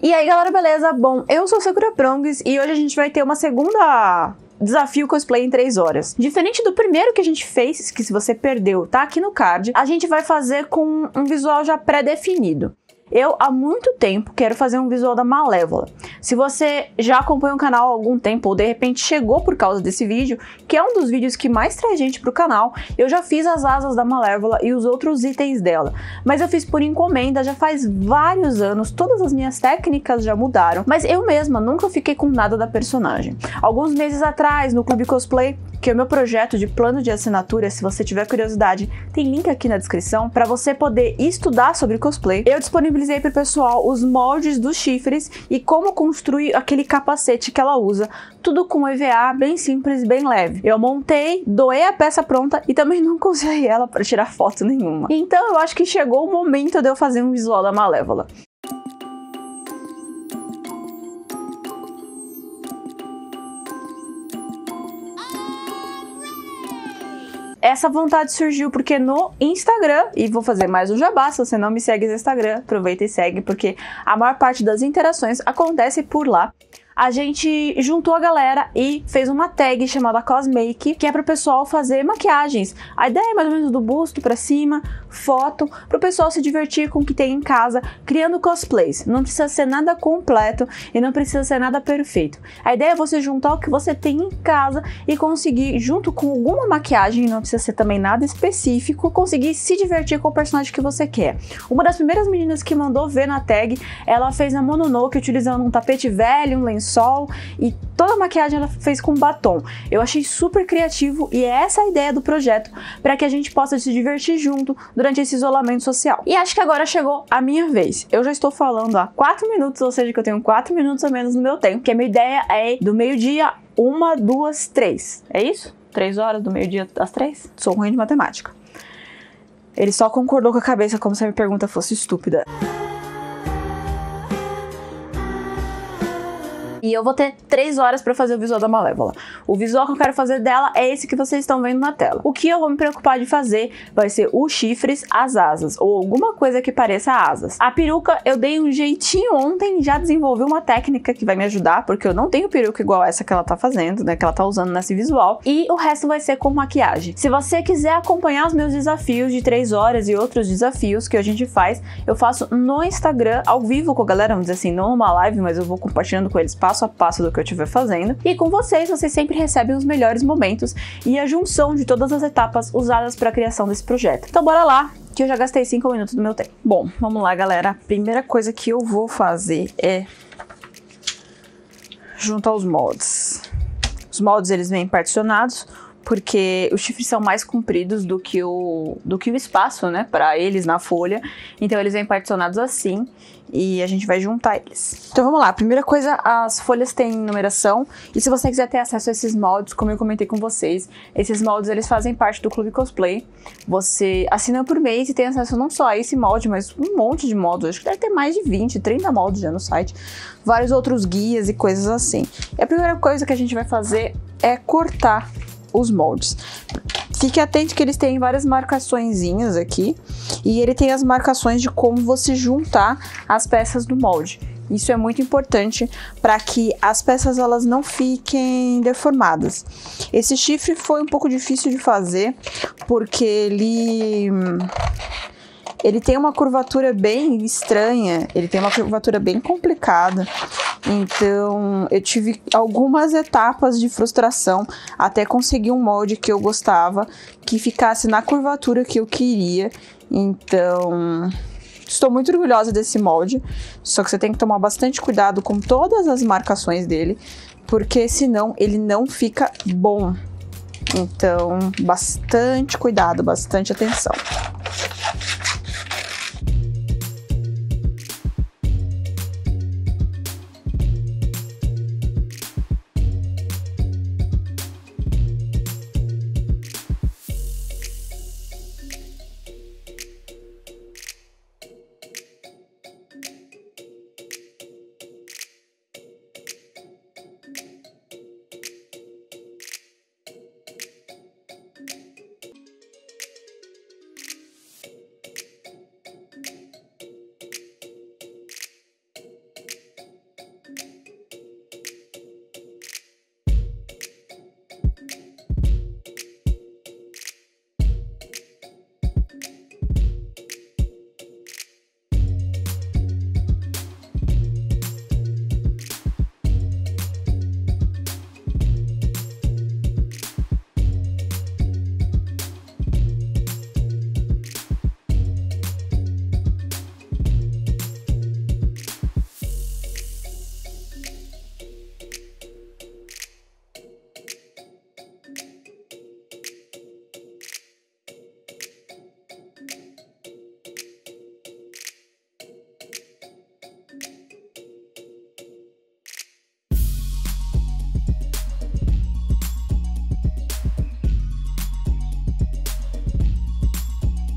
E aí galera, beleza? Bom, eu sou Sakura Prongs e hoje a gente vai ter uma segunda desafio cosplay em 3 horas. Diferente do primeiro que a gente fez, que se você perdeu, tá aqui no card, a gente vai fazer com um visual já pré-definido. Eu, há muito tempo, quero fazer um visual da Malévola. Se você já acompanha o canal há algum tempo, ou de repente chegou por causa desse vídeo, que é um dos vídeos que mais traz gente pro canal, eu já fiz as asas da Malévola e os outros itens dela. Mas eu fiz por encomenda, já faz vários anos, todas as minhas técnicas já mudaram, mas eu mesma nunca fiquei com nada da personagem. Alguns meses atrás, no Clube Cosplay, que é o meu projeto de plano de assinatura, se você tiver curiosidade, tem link aqui na descrição, para você poder estudar sobre cosplay. Eu disponibilizei para o pessoal os moldes dos chifres e como construir aquele capacete que ela usa, tudo com EVA, bem simples, bem leve. Eu montei, doei a peça pronta e também nunca usei ela para tirar foto nenhuma. Então eu acho que chegou o momento de eu fazer um visual da Malévola. Essa vontade surgiu porque no Instagram, e vou fazer mais um jabá, se você não me segue no Instagram, aproveita e segue, porque a maior parte das interações acontece por lá. A gente juntou a galera e fez uma tag chamada Cosmake, que é para o pessoal fazer maquiagens. A ideia é mais ou menos do busto para cima, foto, para o pessoal se divertir com o que tem em casa, criando cosplays. Não precisa ser nada completo e não precisa ser nada perfeito. A ideia é você juntar o que você tem em casa e conseguir, junto com alguma maquiagem, não precisa ser também nada específico, conseguir se divertir com o personagem que você quer. Uma das primeiras meninas que mandou ver na tag, ela fez a Mononoke utilizando um tapete velho, um lençol, e toda a maquiagem ela fez com batom. Eu achei super criativo e é essa a ideia do projeto, para que a gente possa se divertir junto durante esse isolamento social. E acho que agora chegou a minha vez. Eu já estou falando há 4 minutos, ou seja que eu tenho 4 minutos a menos no meu tempo, que a minha ideia é do meio-dia, 1, 2, 3. É isso? 3 horas do meio-dia às 3? Sou ruim de matemática. Ele só concordou com a cabeça como se a minha pergunta fosse estúpida. E eu vou ter 3 horas para fazer o visual da Malévola. O visual que eu quero fazer dela é esse que vocês estão vendo na tela. O que eu vou me preocupar de fazer vai ser os chifres, as asas, ou alguma coisa que pareça asas. A peruca eu dei um jeitinho ontem, já desenvolvi uma técnica que vai me ajudar, porque eu não tenho peruca igual essa que ela tá fazendo, né, que ela tá usando nesse visual. E o resto vai ser com maquiagem. Se você quiser acompanhar os meus desafios de 3 horas e outros desafios que a gente faz, eu faço no Instagram, ao vivo com a galera, vamos dizer assim, não numa live, mas eu vou compartilhando com eles passo a passo do que eu estiver fazendo. E com vocês sempre recebem os melhores momentos e a junção de todas as etapas usadas para a criação desse projeto. Então bora lá, que eu já gastei 5 minutos do meu tempo. Bom, vamos lá, galera. A primeira coisa que eu vou fazer é juntar os moldes. Os moldes, eles vêm particionados, porque os chifres são mais compridos do que o espaço, né, para eles na folha. Então eles vêm particionados assim e a gente vai juntar eles. Então vamos lá, primeira coisa, as folhas têm numeração e se você quiser ter acesso a esses moldes, como eu comentei com vocês, esses moldes eles fazem parte do Clube Cosplay. Você assina por mês e tem acesso não só a esse molde, mas um monte de moldes. Acho que deve ter mais de 20, 30 moldes já no site. Vários outros guias e coisas assim. E a primeira coisa que a gente vai fazer é cortar os moldes. Fique atento que eles têm várias marcaçõezinhas aqui e ele tem as marcações de como você juntar as peças do molde. Isso é muito importante para que as peças elas não fiquem deformadas. Esse chifre foi um pouco difícil de fazer porque ele tem uma curvatura bem estranha, ele tem uma curvatura bem complicada. Então, eu tive algumas etapas de frustração até conseguir um molde que eu gostava, que ficasse na curvatura que eu queria. Então, estou muito orgulhosa desse molde, só que você tem que tomar bastante cuidado com todas as marcações dele, porque senão ele não fica bom. Então, bastante cuidado, bastante atenção.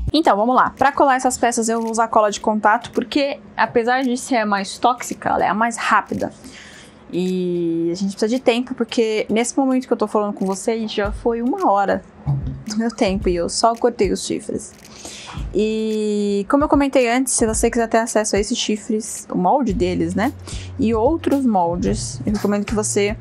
Então, vamos lá. Para colar essas peças eu vou usar cola de contato porque, apesar de ser a mais tóxica, ela é a mais rápida. E a gente precisa de tempo porque nesse momento que eu tô falando com vocês já foi 1 hora do meu tempo e eu só cortei os chifres. E como eu comentei antes, se você quiser ter acesso a esses chifres, o molde deles, né? E outros moldes, eu recomendo que você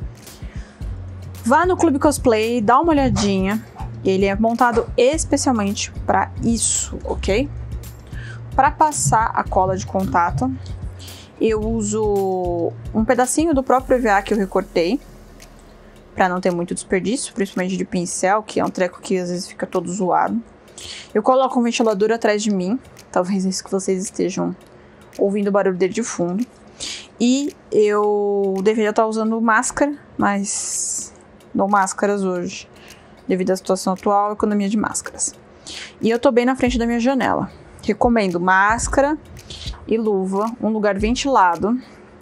vá no Clube Cosplay, dá uma olhadinha. Ele é montado especialmente para isso, ok? Para passar a cola de contato, eu uso um pedacinho do próprio EVA que eu recortei, para não ter muito desperdício, principalmente de pincel, que é um treco que às vezes fica todo zoado. Eu coloco um ventilador atrás de mim, talvez isso que vocês estejam ouvindo o barulho dele de fundo. E eu deveria estar usando máscara, mas não máscaras hoje, devido à situação atual, economia de máscaras. E eu tô bem na frente da minha janela. Recomendo máscara e luva, um lugar ventilado.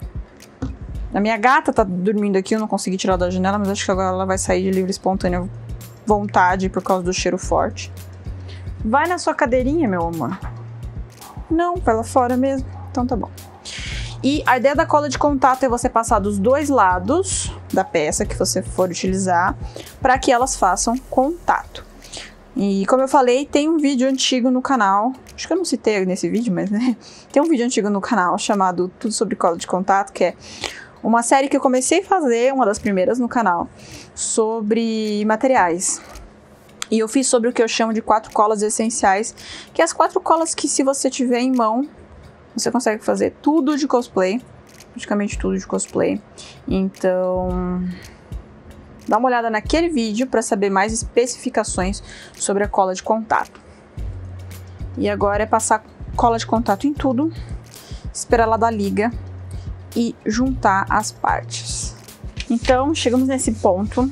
A minha gata tá dormindo aqui, eu não consegui tirar da janela, mas acho que agora ela vai sair de livre e espontânea vontade por causa do cheiro forte. Vai na sua cadeirinha, meu amor. Não, vai lá fora mesmo. Então tá bom. E a ideia da cola de contato é você passar dos 2 lados da peça que você for utilizar para que elas façam contato. E como eu falei, tem um vídeo antigo no canal, acho que eu não citei nesse vídeo, mas né, tem um vídeo antigo no canal chamado Tudo sobre Cola de Contato, que é uma série que eu comecei a fazer, uma das primeiras no canal, sobre materiais. E eu fiz sobre o que eu chamo de 4 colas essenciais, que é as 4 colas que, se você tiver em mão, você consegue fazer tudo de cosplay, praticamente tudo de cosplay. Então, dá uma olhada naquele vídeo para saber mais especificações sobre a cola de contato. E agora é passar cola de contato em tudo, esperar ela dar liga e juntar as partes. Então, chegamos nesse ponto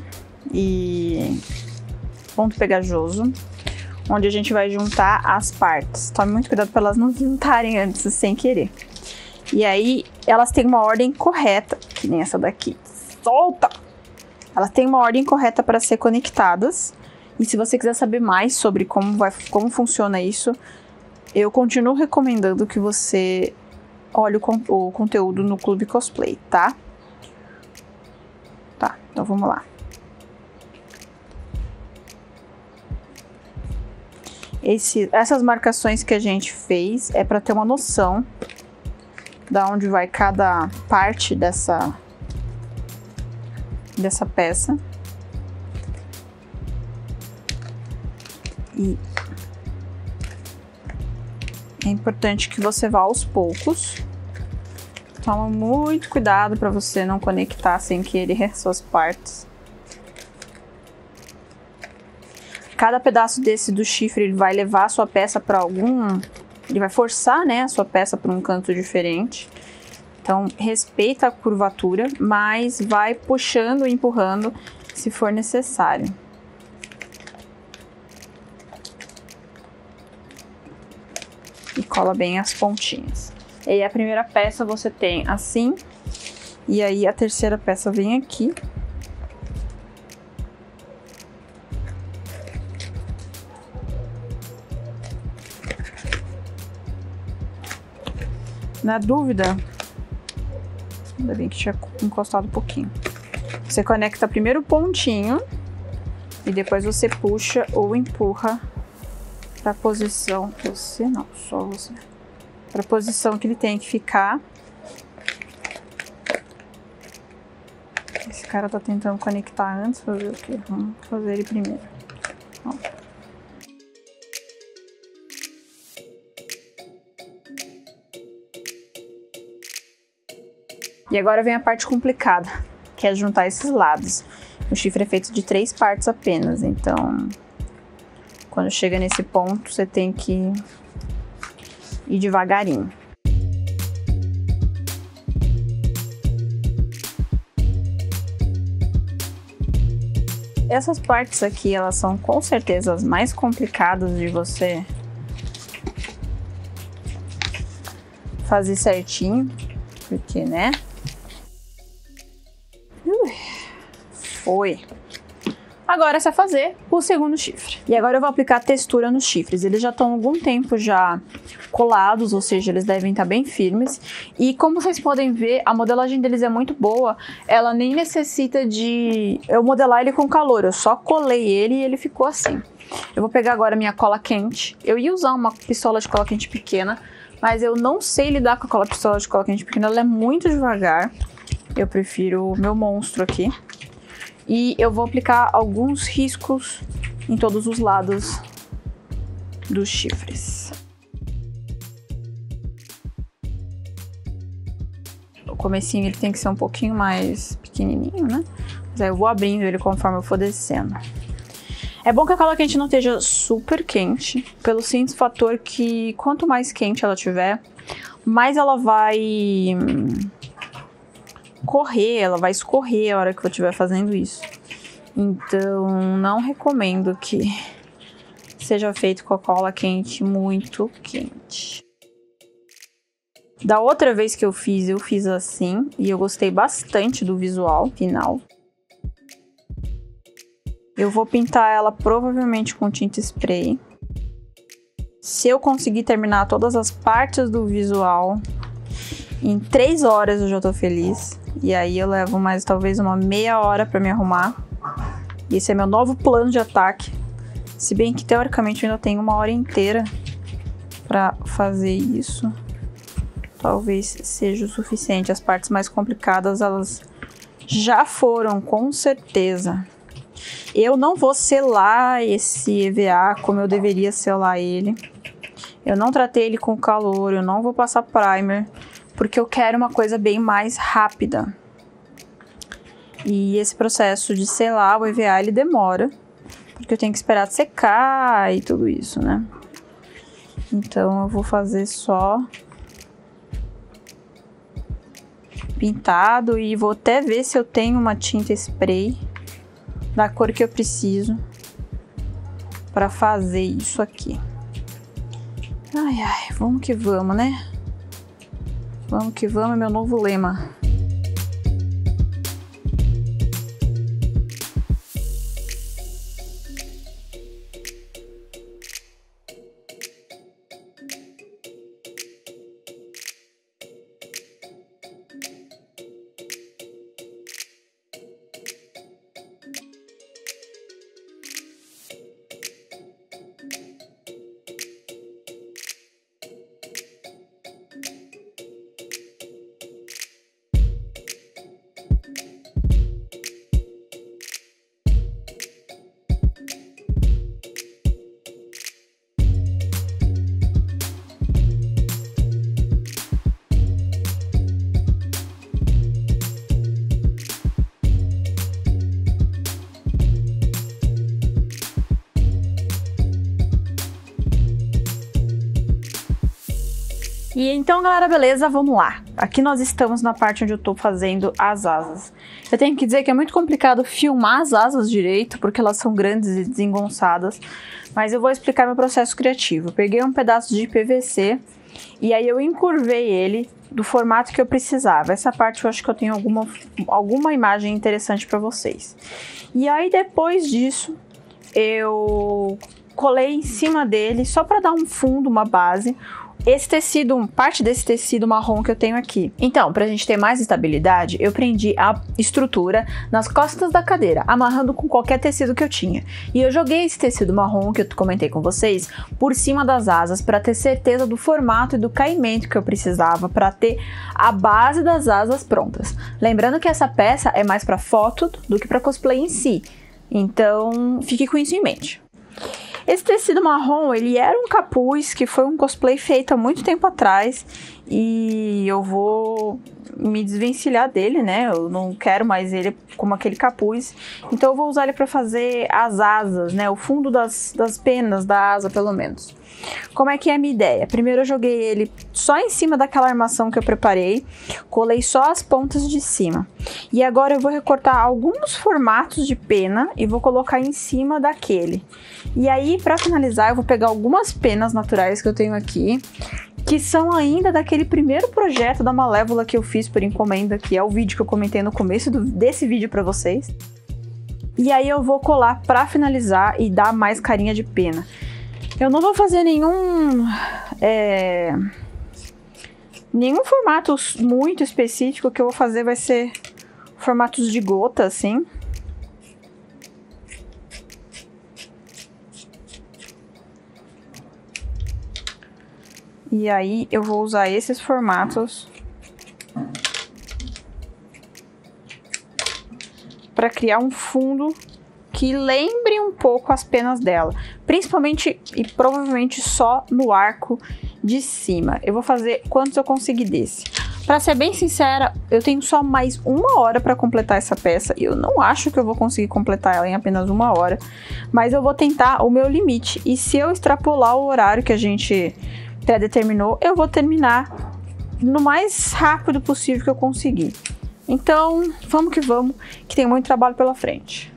ponto pegajoso, onde a gente vai juntar as partes. Tome muito cuidado para elas não juntarem antes, sem querer. E aí, elas têm uma ordem correta, que nem essa daqui. Solta! Elas têm uma ordem correta para ser conectadas. E se você quiser saber mais sobre como funciona isso, eu continuo recomendando que você olhe o conteúdo no Clube Cosplay, tá? Tá, então vamos lá. Essas marcações que a gente fez é para ter uma noção da onde vai cada parte dessa peça. E é importante que você vá aos poucos. Toma muito cuidado para você não conectar sem querer suas partes. Cada pedaço desse do chifre ele vai levar a sua peça para ele vai forçar, né, a sua peça para um canto diferente. Então, respeita a curvatura, mas vai puxando e empurrando se for necessário. E cola bem as pontinhas. E aí a primeira peça você tem assim, e aí a terceira peça vem aqui. Na dúvida, ainda bem que tinha encostado um pouquinho. Você conecta primeiro o pontinho e depois você puxa ou empurra para a posição. Você não, só você. Para a posição que ele tem que ficar. Esse cara tá tentando conectar antes, fazer o quê? Vamos fazer ele primeiro. Ó. E agora vem a parte complicada, que é juntar esses lados. O chifre é feito de 3 partes apenas, então quando chega nesse ponto você tem que ir devagarinho. Essas partes aqui, elas são com certeza as mais complicadas de você fazer certinho, porque, né? Foi. Agora é só fazer o segundo chifre. E agora eu vou aplicar textura nos chifres. Eles já estão há algum tempo já colados, ou seja, eles devem estar bem firmes. E como vocês podem ver, a modelagem deles é muito boa. Ela nem necessita de eu modelar ele com calor. Eu só colei ele e ele ficou assim. Eu vou pegar agora minha cola quente. Eu ia usar uma pistola de cola quente pequena, mas eu não sei lidar com a pistola de cola quente pequena. Ela é muito devagar. Eu prefiro o meu monstro aqui. E eu vou aplicar alguns riscos em todos os lados dos chifres. O comecinho ele tem que ser um pouquinho mais pequenininho, né? Mas aí eu vou abrindo ele conforme eu for descendo. É bom que a cola quente não esteja super quente, pelo simples fator que quanto mais quente ela tiver, mais ela vai correr, ela vai escorrer a hora que eu estiver fazendo isso. Então, não recomendo que seja feito com a cola quente muito quente. Da outra vez que eu fiz assim, e eu gostei bastante do visual final. Eu vou pintar ela provavelmente com tinta spray. Se eu conseguir terminar todas as partes do visual, em 3 horas eu já tô feliz. E aí eu levo mais talvez uma meia hora pra me arrumar. E esse é meu novo plano de ataque. Se bem que teoricamente eu ainda tenho 1 hora inteira pra fazer isso. Talvez seja o suficiente. As partes mais complicadas elas já foram, com certeza. Eu não vou selar esse EVA como eu deveria selar ele. Eu não tratei ele com calor, eu não vou passar primer, porque eu quero uma coisa bem mais rápida. E esse processo de selar o EVA, ele demora, porque eu tenho que esperar secar e tudo isso, né? Então eu vou fazer só pintado e vou até ver se eu tenho uma tinta spray da cor que eu preciso para fazer isso aqui. Ai, ai, vamos que vamos, né? Vamos que vamos, é meu novo lema. E então, galera, beleza? Vamos lá. Aqui nós estamos na parte onde eu tô fazendo as asas. Eu tenho que dizer que é muito complicado filmar as asas direito, porque elas são grandes e desengonçadas. Mas eu vou explicar meu processo criativo. Eu peguei um pedaço de PVC e aí eu encurvei ele do formato que eu precisava. Essa parte eu acho que eu tenho alguma imagem interessante para vocês. E aí, depois disso, eu colei em cima dele, só para dar um fundo, uma base, esse tecido, parte desse tecido marrom que eu tenho aqui. Então, pra gente ter mais estabilidade, eu prendi a estrutura nas costas da cadeira, amarrando com qualquer tecido que eu tinha. E eu joguei esse tecido marrom, que eu comentei com vocês, por cima das asas, pra ter certeza do formato e do caimento que eu precisava, pra ter a base das asas prontas. Lembrando que essa peça é mais pra foto do que pra cosplay em si. Então, fique com isso em mente. Esse tecido marrom, ele era um capuz que foi um cosplay feito há muito tempo atrás e eu vou me desvencilhar dele, né? Eu não quero mais ele como aquele capuz, então eu vou usar ele para fazer as asas, né? O fundo das penas da asa, pelo menos. Como é que é a minha ideia? Primeiro eu joguei ele só em cima daquela armação que eu preparei, colei só as pontas de cima. E agora eu vou recortar alguns formatos de pena e vou colocar em cima daquele. E aí, para finalizar, eu vou pegar algumas penas naturais que eu tenho aqui, que são ainda daquele primeiro projeto da Malévola que eu fiz por encomenda, que é o vídeo que eu comentei no começo desse vídeo para vocês. E aí eu vou colar pra finalizar e dar mais carinha de pena. Eu não vou fazer nenhum formato muito específico. O que eu vou fazer vai ser formatos de gota, assim. E aí eu vou usar esses formatos para criar um fundo que lembre um pouco as penas dela, principalmente e provavelmente só no arco de cima. Eu vou fazer quantos eu conseguir desse. Para ser bem sincera, eu tenho só mais 1 hora para completar essa peça e eu não acho que eu vou conseguir completar ela em apenas 1 hora, mas eu vou tentar o meu limite e se eu extrapolar o horário que a gente pré-determinou, eu vou terminar no mais rápido possível que eu conseguir. Então, vamos que tem muito trabalho pela frente.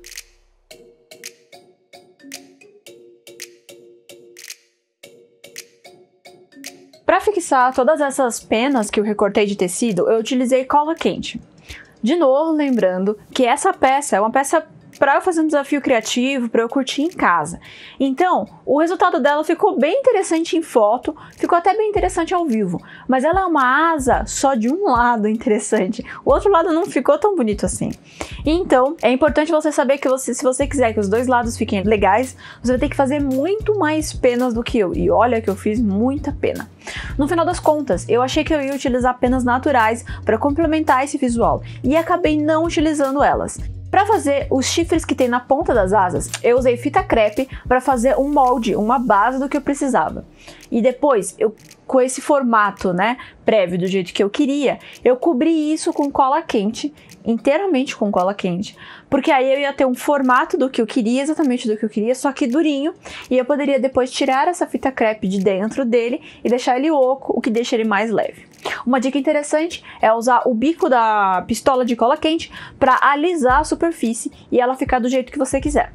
Para fixar todas essas penas que eu recortei de tecido, eu utilizei cola quente. De novo, lembrando que essa peça é uma peça para eu fazer um desafio criativo, para eu curtir em casa. Então, o resultado dela ficou bem interessante em foto, ficou até bem interessante ao vivo, mas ela é uma asa só de um lado interessante, o outro lado não ficou tão bonito assim. Então, é importante você saber que se você quiser que os dois lados fiquem legais, você vai ter que fazer muito mais penas do que eu, e olha que eu fiz muita pena. No final das contas, eu achei que eu ia utilizar penas naturais para complementar esse visual, e acabei não utilizando elas. Para fazer os chifres que tem na ponta das asas, eu usei fita crepe para fazer um molde, uma base do que eu precisava. E depois, com esse formato, né, prévio do jeito que eu queria, eu cobri isso com cola quente, inteiramente com cola quente, porque aí eu ia ter um formato do que eu queria, exatamente do que eu queria, só que durinho, e eu poderia depois tirar essa fita crepe de dentro dele e deixar ele oco, o que deixa ele mais leve. Uma dica interessante é usar o bico da pistola de cola quente para alisar a superfície e ela ficar do jeito que você quiser.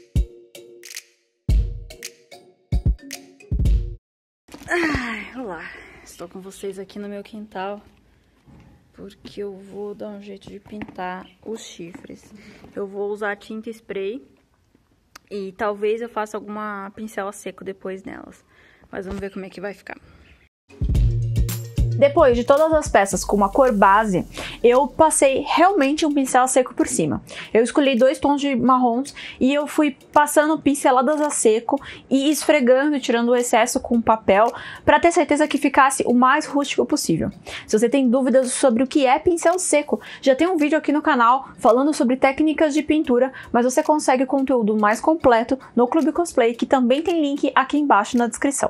Olá, estou com vocês aqui no meu quintal porque eu vou dar um jeito de pintar os chifres. Eu vou usar tinta spray e talvez eu faça alguma pincel a seco depois nelas, mas vamos ver como é que vai ficar. Depois de todas as peças com uma cor base, eu passei realmente um pincel a seco por cima. Eu escolhi 2 tons de marrons e eu fui passando pinceladas a seco e esfregando e tirando o excesso com papel para ter certeza que ficasse o mais rústico possível. Se você tem dúvidas sobre o que é pincel seco, já tem um vídeo aqui no canal falando sobre técnicas de pintura, mas você consegue conteúdo mais completo no Clube Cosplay, que também tem link aqui embaixo na descrição.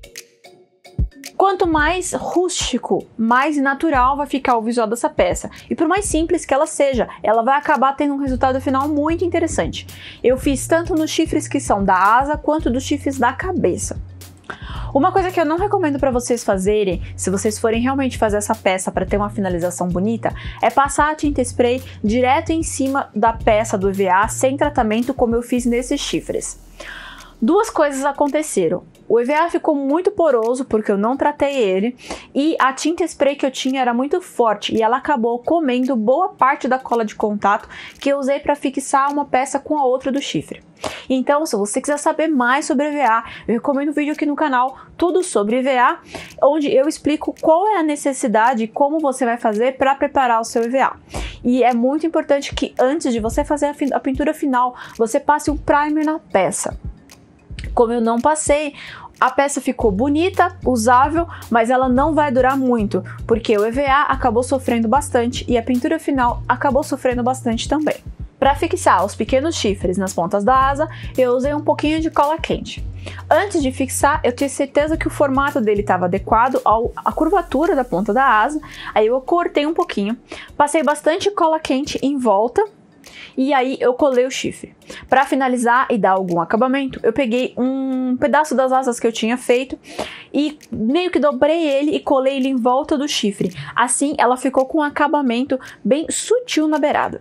Quanto mais rústico, mais natural vai ficar o visual dessa peça. E por mais simples que ela seja, ela vai acabar tendo um resultado final muito interessante. Eu fiz tanto nos chifres que são da asa, quanto dos chifres da cabeça. Uma coisa que eu não recomendo para vocês fazerem, se vocês forem realmente fazer essa peça para ter uma finalização bonita, é passar a tinta spray direto em cima da peça do EVA, sem tratamento, como eu fiz nesses chifres. Duas coisas aconteceram. O EVA ficou muito poroso porque eu não tratei ele e a tinta spray que eu tinha era muito forte e ela acabou comendo boa parte da cola de contato que eu usei para fixar uma peça com a outra do chifre. Então, se você quiser saber mais sobre EVA, eu recomendo um vídeo aqui no canal, tudo sobre EVA, onde eu explico qual é a necessidade e como você vai fazer para preparar o seu EVA. E é muito importante que antes de você fazer a pintura final, você passe um primer na peça. Como eu não passei, a peça ficou bonita, usável, mas ela não vai durar muito, porque o EVA acabou sofrendo bastante e a pintura final acabou sofrendo bastante também. Para fixar os pequenos chifres nas pontas da asa, eu usei um pouquinho de cola quente. Antes de fixar, eu tinha certeza que o formato dele estava adequado à curvatura da ponta da asa, aí eu cortei um pouquinho, passei bastante cola quente em volta, e aí eu colei o chifre. Para finalizar e dar algum acabamento, eu peguei um pedaço das asas que eu tinha feito e meio que dobrei ele e colei ele em volta do chifre. Assim ela ficou com um acabamento bem sutil na beirada.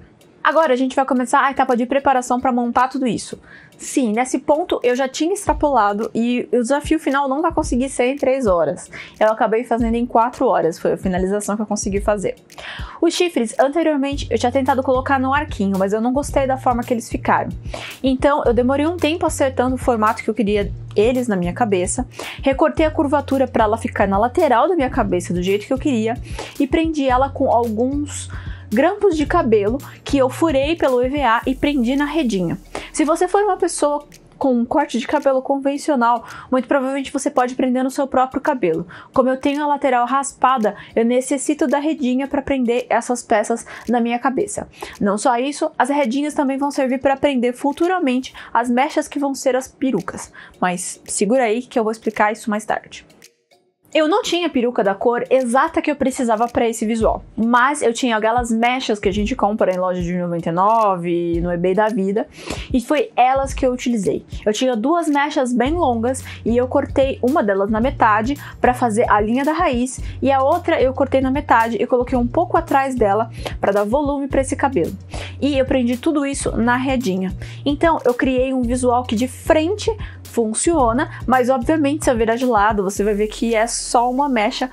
Agora a gente vai começar a etapa de preparação para montar tudo isso. Sim, nesse ponto eu já tinha extrapolado e o desafio final não vai conseguir ser em 3 horas. Eu acabei fazendo em 4 horas, foi a finalização que eu consegui fazer. Os chifres, anteriormente, eu tinha tentado colocar no arquinho, mas eu não gostei da forma que eles ficaram. Então eu demorei um tempo acertando o formato que eu queria eles na minha cabeça, recortei a curvatura para ela ficar na lateral da minha cabeça do jeito que eu queria e prendi ela com alguns grampos de cabelo que eu furei pelo EVA e prendi na redinha. Se você for uma pessoa com um corte de cabelo convencional, muito provavelmente você pode prender no seu próprio cabelo. Como eu tenho a lateral raspada, eu necessito da redinha para prender essas peças na minha cabeça. Não só isso, as redinhas também vão servir para prender futuramente as mechas que vão ser as perucas. Mas segura aí que eu vou explicar isso mais tarde. Eu não tinha peruca da cor exata que eu precisava para esse visual, mas eu tinha aquelas mechas que a gente compra em loja de 99, no eBay da vida, e foi elas que eu utilizei. Eu tinha 2 mechas bem longas e eu cortei uma delas na metade para fazer a linha da raiz e a outra eu cortei na metade e coloquei um pouco atrás dela para dar volume para esse cabelo. E eu prendi tudo isso na redinha. Então eu criei um visual que de frente funciona, mas obviamente se eu virar de lado você vai ver que é só uma mecha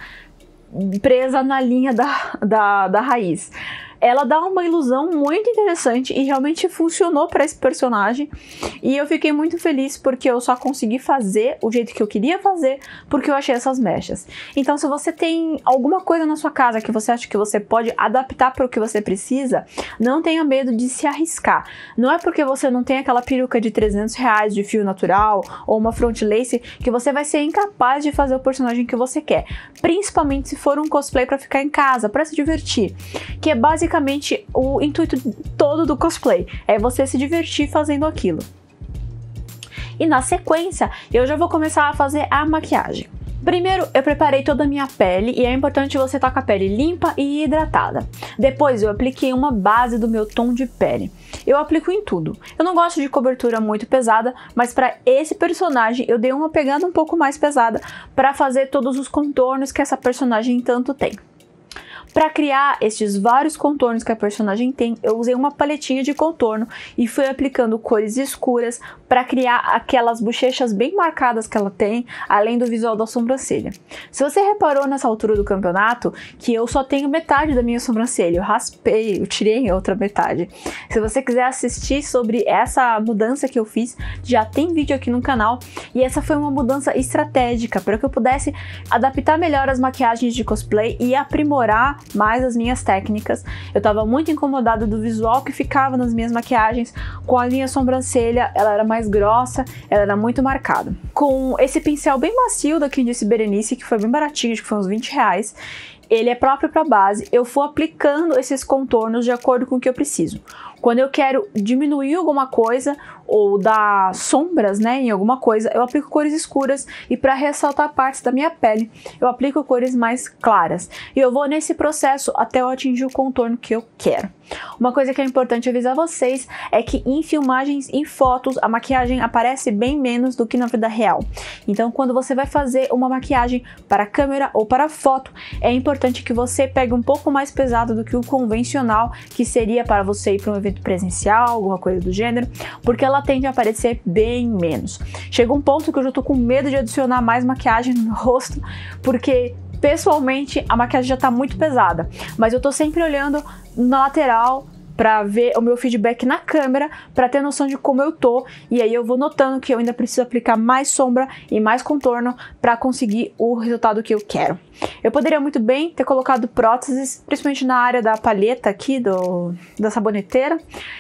presa na linha da raiz. Ela dá uma ilusão muito interessante e realmente funcionou para esse personagem. E eu fiquei muito feliz porque eu só consegui fazer o jeito que eu queria fazer porque eu achei essas mechas. Então, se você tem alguma coisa na sua casa que você acha que você pode adaptar para o que você precisa, não tenha medo de se arriscar. Não é porque você não tem aquela peruca de R$300 de fio natural ou uma front lace que você vai ser incapaz de fazer o personagem que você quer. Principalmente se for um cosplay para ficar em casa, para se divertir, que é basicamente o intuito todo do cosplay, é você se divertir fazendo aquilo. E na sequência, eu já vou começar a fazer a maquiagem. Primeiro, eu preparei toda a minha pele e é importante você estar com a pele limpa e hidratada. Depois, eu apliquei uma base do meu tom de pele. Eu aplico em tudo. Eu não gosto de cobertura muito pesada, mas para esse personagem eu dei uma pegada um pouco mais pesada para fazer todos os contornos que essa personagem tanto tem. Para criar estes vários contornos que a personagem tem, eu usei uma paletinha de contorno e fui aplicando cores escuras para criar aquelas bochechas bem marcadas que ela tem, além do visual da sobrancelha. Se você reparou nessa altura do campeonato que eu só tenho metade da minha sobrancelha, eu raspei, eu tirei a outra metade. Se você quiser assistir sobre essa mudança que eu fiz, já tem vídeo aqui no canal e essa foi uma mudança estratégica para que eu pudesse adaptar melhor as maquiagens de cosplay e aprimorar mais as minhas técnicas. Eu tava muito incomodada do visual que ficava nas minhas maquiagens. Com a minha sobrancelha, ela era mais grossa, ela era muito marcada. Com esse pincel bem macio da Quem Disse Berenice, que foi bem baratinho, acho que foi uns R$20, ele é próprio para base, eu vou aplicando esses contornos de acordo com o que eu preciso. Quando eu quero diminuir alguma coisa ou dar sombras, né, em alguma coisa, eu aplico cores escuras e para ressaltar partes da minha pele, eu aplico cores mais claras. E eu vou nesse processo até eu atingir o contorno que eu quero. Uma coisa que é importante avisar vocês é que em filmagens e fotos a maquiagem aparece bem menos do que na vida real. Então quando você vai fazer uma maquiagem para câmera ou para foto, é importante que você pegue um pouco mais pesado do que o convencional, que seria para você ir para um evento presencial, alguma coisa do gênero, porque ela tende a aparecer bem menos. Chega um ponto que eu já tô com medo de adicionar mais maquiagem no meu rosto, porque pessoalmente a maquiagem já tá muito pesada, mas eu tô sempre olhando na lateral para ver o meu feedback na câmera, para ter noção de como eu tô, e aí eu vou notando que eu ainda preciso aplicar mais sombra e mais contorno para conseguir o resultado que eu quero. Eu poderia muito bem ter colocado próteses, principalmente na área da palheta aqui, da saboneteira,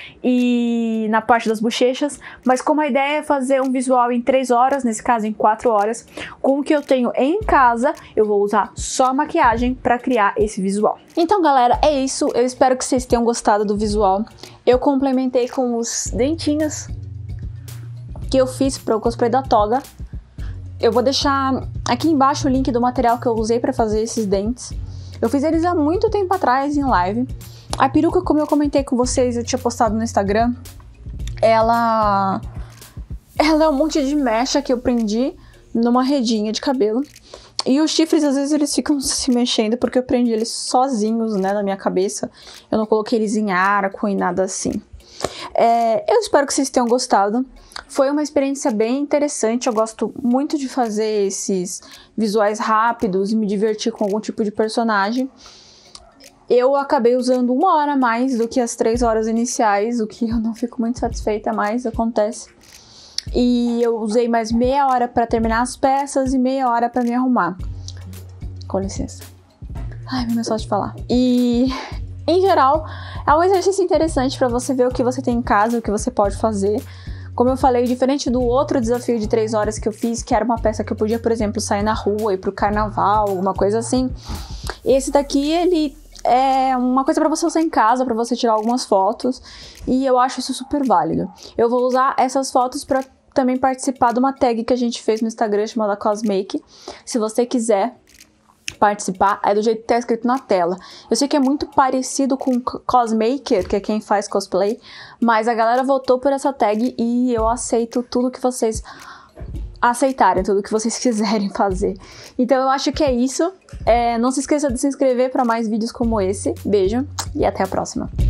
e na parte das bochechas, mas como a ideia é fazer um visual em 3 horas, nesse caso em 4 horas, com o que eu tenho em casa, eu vou usar só maquiagem para criar esse visual. Então galera, é isso, eu espero que vocês tenham gostado do visual. Eu complementei com os dentinhos que eu fiz para o cosplay da toga. Eu vou deixar aqui embaixo o link do material que eu usei para fazer esses dentes. Eu fiz eles há muito tempo atrás em live. A peruca, como eu comentei com vocês, eu tinha postado no Instagram, ela é um monte de mecha que eu prendi numa redinha de cabelo. E os chifres, às vezes, eles ficam se mexendo porque eu prendi eles sozinhos, né, na minha cabeça. Eu não coloquei eles em arco e nada assim. Eu espero que vocês tenham gostado. Foi uma experiência bem interessante. Eu gosto muito de fazer esses visuais rápidos e me divertir com algum tipo de personagem. Eu acabei usando 1 hora a mais do que as 3 horas iniciais, o que eu não fico muito satisfeita, mas acontece. E eu usei mais meia hora para terminar as peças e meia hora para me arrumar. Com licença. Ai, meu só de falar. E, em geral, é um exercício interessante para você ver o que você tem em casa, o que você pode fazer. Como eu falei, diferente do outro desafio de 3 horas que eu fiz, que era uma peça que eu podia, por exemplo, sair na rua, ir pro carnaval, alguma coisa assim. Esse daqui, ele é uma coisa pra você usar em casa, pra você tirar algumas fotos, e eu acho isso super válido. Eu vou usar essas fotos pra também participar de uma tag que a gente fez no Instagram chamada Cosmake. Se você quiser participar, é do jeito que tá escrito na tela. Eu sei que é muito parecido com Cosmaker, que é quem faz cosplay, mas a galera votou por essa tag e eu aceito tudo que vocês aceitarem, tudo que vocês quiserem fazer. Então eu acho que é isso. Não se esqueça de se inscrever para mais vídeos como esse. Beijo e até a próxima.